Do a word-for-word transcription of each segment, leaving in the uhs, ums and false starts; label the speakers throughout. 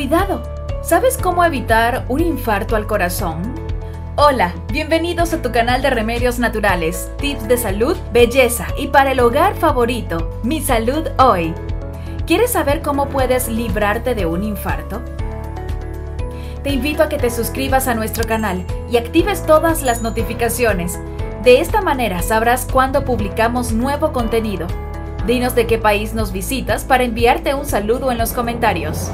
Speaker 1: Cuidado, ¿sabes cómo evitar un infarto al corazón? Hola, bienvenidos a tu canal de remedios naturales, tips de salud, belleza y para el hogar favorito, Mi Salud Hoy. ¿Quieres saber cómo puedes librarte de un infarto? Te invito a que te suscribas a nuestro canal y actives todas las notificaciones. De esta manera sabrás cuándo publicamos nuevo contenido. Dinos de qué país nos visitas para enviarte un saludo en los comentarios.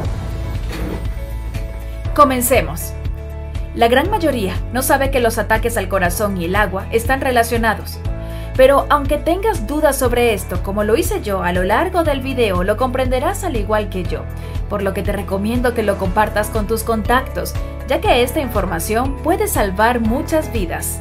Speaker 1: Comencemos. La gran mayoría no sabe que los ataques al corazón y el agua están relacionados. Pero aunque tengas dudas sobre esto, como lo hice yo a lo largo del video, lo comprenderás al igual que yo, por lo que te recomiendo que lo compartas con tus contactos, ya que esta información puede salvar muchas vidas.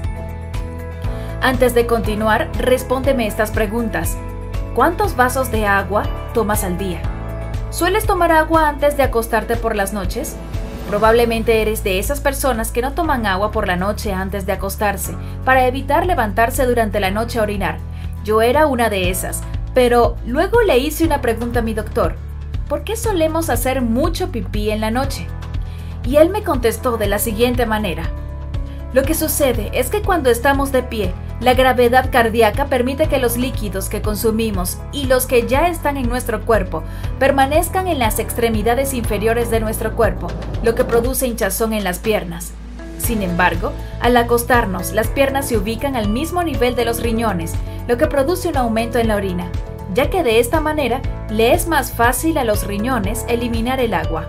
Speaker 1: Antes de continuar, respóndeme estas preguntas. ¿Cuántos vasos de agua tomas al día? ¿Sueles tomar agua antes de acostarte por las noches? Probablemente eres de esas personas que no toman agua por la noche antes de acostarse, para evitar levantarse durante la noche a orinar. Yo era una de esas, pero luego le hice una pregunta a mi doctor. ¿Por qué solemos hacer mucho pipí en la noche? Y él me contestó de la siguiente manera. Lo que sucede es que cuando estamos de pie, la gravedad cardíaca permite que los líquidos que consumimos y los que ya están en nuestro cuerpo permanezcan en las extremidades inferiores de nuestro cuerpo, lo que produce hinchazón en las piernas. Sin embargo, al acostarnos, las piernas se ubican al mismo nivel de los riñones, lo que produce un aumento en la orina, ya que de esta manera le es más fácil a los riñones eliminar el agua.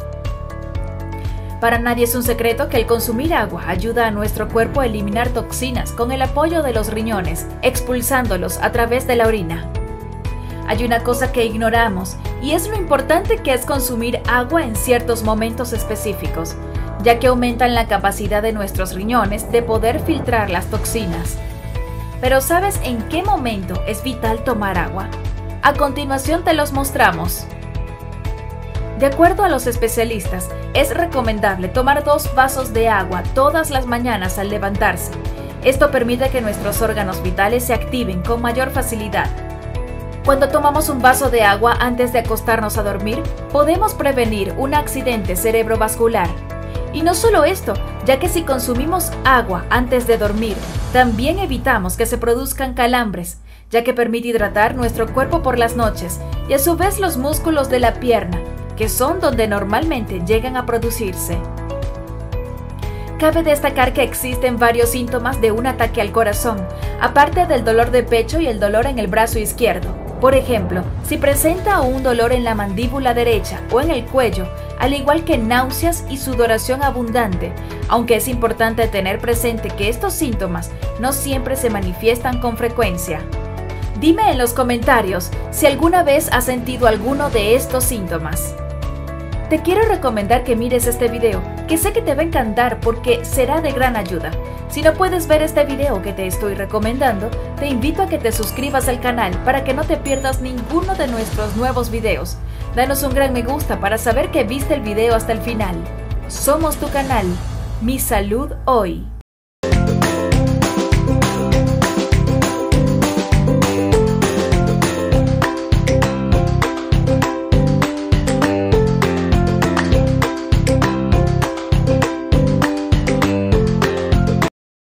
Speaker 1: Para nadie es un secreto que el consumir agua ayuda a nuestro cuerpo a eliminar toxinas con el apoyo de los riñones, expulsándolos a través de la orina. Hay una cosa que ignoramos y es lo importante que es consumir agua en ciertos momentos específicos, ya que aumentan la capacidad de nuestros riñones de poder filtrar las toxinas. Pero ¿sabes en qué momento es vital tomar agua? A continuación te los mostramos. De acuerdo a los especialistas, es recomendable tomar dos vasos de agua todas las mañanas al levantarse. Esto permite que nuestros órganos vitales se activen con mayor facilidad. Cuando tomamos un vaso de agua antes de acostarnos a dormir, podemos prevenir un accidente cerebrovascular. Y no solo esto, ya que si consumimos agua antes de dormir, también evitamos que se produzcan calambres, ya que permite hidratar nuestro cuerpo por las noches y a su vez los músculos de la pierna, que son donde normalmente llegan a producirse. Cabe destacar que existen varios síntomas de un ataque al corazón, aparte del dolor de pecho y el dolor en el brazo izquierdo. Por ejemplo, si presenta un dolor en la mandíbula derecha o en el cuello, al igual que náuseas y sudoración abundante, aunque es importante tener presente que estos síntomas no siempre se manifiestan con frecuencia. Dime en los comentarios si alguna vez has sentido alguno de estos síntomas. Te quiero recomendar que mires este video, que sé que te va a encantar porque será de gran ayuda. Si no puedes ver este video que te estoy recomendando, te invito a que te suscribas al canal para que no te pierdas ninguno de nuestros nuevos videos. Danos un gran me gusta para saber que viste el video hasta el final. Somos tu canal, Mi Salud Hoy.